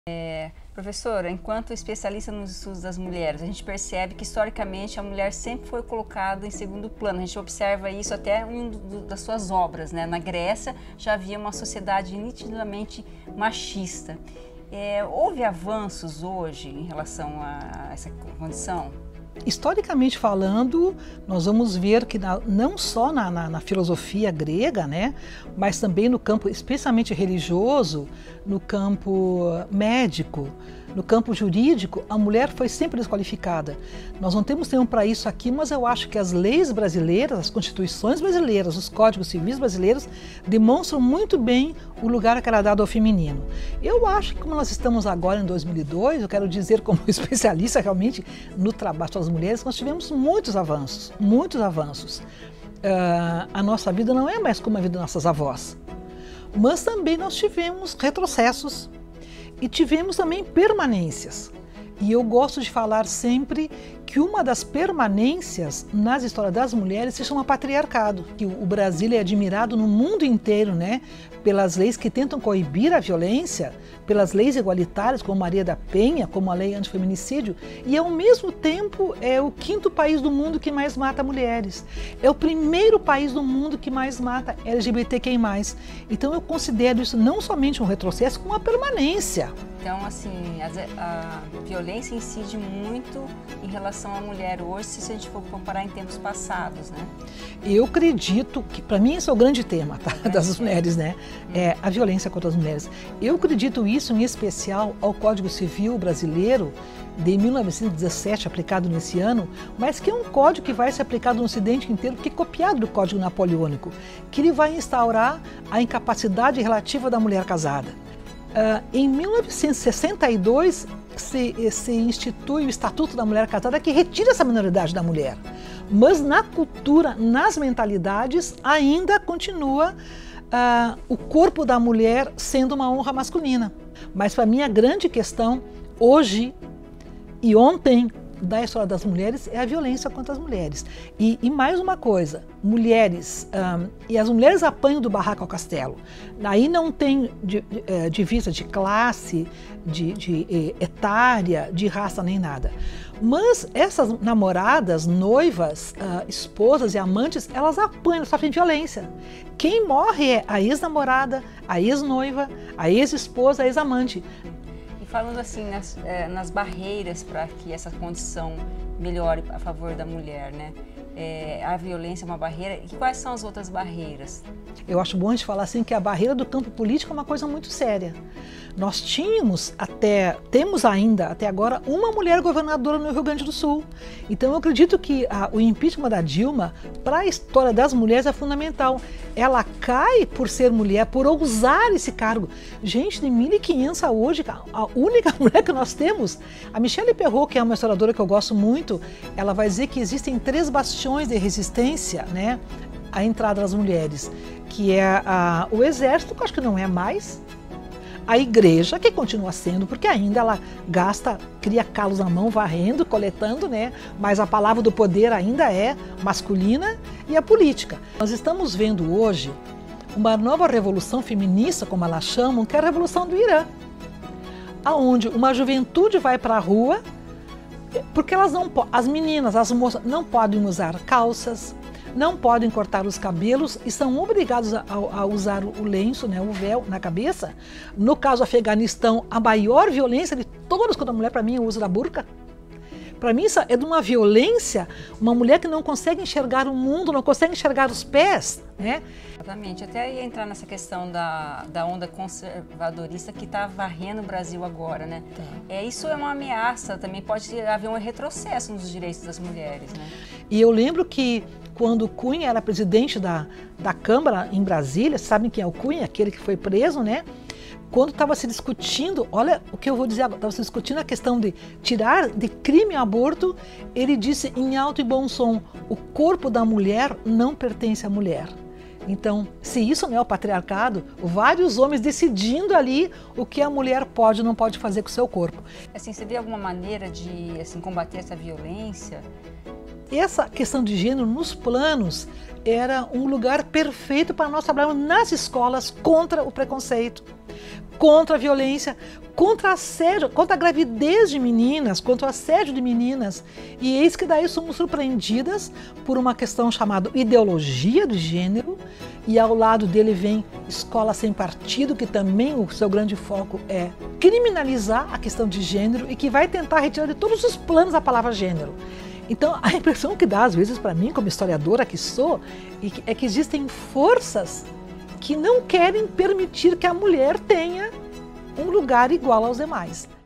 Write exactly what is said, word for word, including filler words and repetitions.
É, professora, enquanto especialista nos estudos das mulheres, a gente percebe que historicamente a mulher sempre foi colocada em segundo plano. A gente observa isso até em uma das suas obras, né? Na Grécia já havia uma sociedade nitidamente machista. É, houve avanços hoje em relação a essa condição? Historicamente falando, nós vamos ver que na, não só na, na, na filosofia grega, né, mas também no campo especialmente religioso, no campo médico, no campo jurídico, a mulher foi sempre desqualificada. Nós não temos tempo para isso aqui, mas eu acho que as leis brasileiras, as constituições brasileiras, os códigos civis brasileiros demonstram muito bem o lugar que era dado ao feminino. Eu acho que como nós estamos agora em dois mil e dois, eu quero dizer como especialista realmente no trabalho das mulheres, nós tivemos muitos avanços, muitos avanços. Uh, a nossa vida não é mais como a vida das nossas avós, mas também nós tivemos retrocessos e tivemos também permanências. E eu gosto de falar sempre que uma das permanências nas histórias das mulheres se chama patriarcado, que o Brasil é admirado no mundo inteiro, né, pelas leis que tentam coibir a violência, pelas leis igualitárias, como Maria da Penha, como a lei antifeminicídio, e ao mesmo tempo é o quinto país do mundo que mais mata mulheres. É o primeiro país do mundo que mais mata L G B T Q I mais. Então eu considero isso não somente um retrocesso, como uma permanência. Então, assim, a, a violência incide muito em relação à mulher hoje, se a gente for comparar em tempos passados, né? Eu acredito que, para mim, esse é o grande tema, tá, é das mulheres, né? É a violência contra as mulheres. Eu acredito isso, em especial, ao Código Civil brasileiro de mil novecentos e dezessete, aplicado nesse ano, mas que é um código que vai ser aplicado no Ocidente inteiro, porque é copiado do Código Napoleônico, que ele vai instaurar a incapacidade relativa da mulher casada. Uh, em mil novecentos e sessenta e dois se, se institui o Estatuto da Mulher Casada, que retira essa minoridade da mulher, mas na cultura, nas mentalidades, ainda continua uh, o corpo da mulher sendo uma honra masculina. Mas para mim a grande questão hoje e ontem da história das mulheres é a violência contra as mulheres. E, e mais uma coisa, mulheres, um, e as mulheres apanham do barraco ao castelo. Aí não tem divisa de, de, de classe, de, de etária, de raça nem nada. Mas essas namoradas, noivas, uh, esposas e amantes, elas apanham, sofrem violência. Quem morre é a ex-namorada, a ex-noiva, a ex-esposa, a ex-amante. Falando assim nas, é, nas barreiras para que essa condição melhore a favor da mulher, né? É, a violência é uma barreira. E quais são as outras barreiras? Eu acho bom a gente falar assim que a barreira do campo político é uma coisa muito séria. Nós tínhamos até, temos ainda até agora, uma mulher governadora no Rio Grande do Sul. Então eu acredito que a, o impeachment da Dilma, para a história das mulheres, é fundamental. Ela cai por ser mulher, por ousar esse cargo. Gente, de mil e quinhentos a hoje, a única mulher que nós temos, a Michelle Perrot, que é uma historiadora que eu gosto muito, ela vai dizer que existem três bastiões de resistência, né, à entrada das mulheres, que é a, o exército, que eu acho que não é mais, a igreja, que continua sendo, porque ainda ela gasta, cria calos na mão, varrendo, coletando, né? Mas a palavra do poder ainda é masculina, e a política. Nós estamos vendo hoje uma nova revolução feminista, como elas chamam, que é a Revolução do Irã, aonde uma juventude vai para a rua, porque elas não, as meninas, as moças não podem usar calças, não podem cortar os cabelos e são obrigados a, a usar o lenço, né, o véu na cabeça. No caso do Afeganistão, a maior violência de todas contra a mulher, para mim, é o uso da burca. Para mim, isso é de uma violência, uma mulher que não consegue enxergar o mundo, não consegue enxergar os pés, né? Exatamente. Até ia entrar nessa questão da, da onda conservadorista que está varrendo o Brasil agora, né? Tá. É, isso é uma ameaça, também pode haver um retrocesso nos direitos das mulheres, né? E eu lembro que quando o Cunha era presidente da, da Câmara em Brasília, sabem quem é o Cunha? Aquele que foi preso, né? Quando estava se discutindo, olha o que eu vou dizer agora, estava se discutindo a questão de tirar de crime o aborto, ele disse em alto e bom som, o corpo da mulher não pertence à mulher. Então, se isso não é o patriarcado, vários homens decidindo ali o que a mulher pode ou não pode fazer com o seu corpo. Assim, você vê alguma maneira de assim, combater essa violência? Essa questão de gênero nos planos era um lugar perfeito para nós trabalharmos nas escolas contra o preconceito. contra a violência, contra assédio, contra a gravidez de meninas, contra o assédio de meninas. E eis que daí somos surpreendidas por uma questão chamada ideologia do gênero, e ao lado dele vem Escola Sem Partido, que também o seu grande foco é criminalizar a questão de gênero e que vai tentar retirar de todos os planos a palavra gênero. Então, a impressão que dá, às vezes, para mim, como historiadora que sou, é que existem forças que não querem permitir que a mulher tenha um lugar igual aos demais.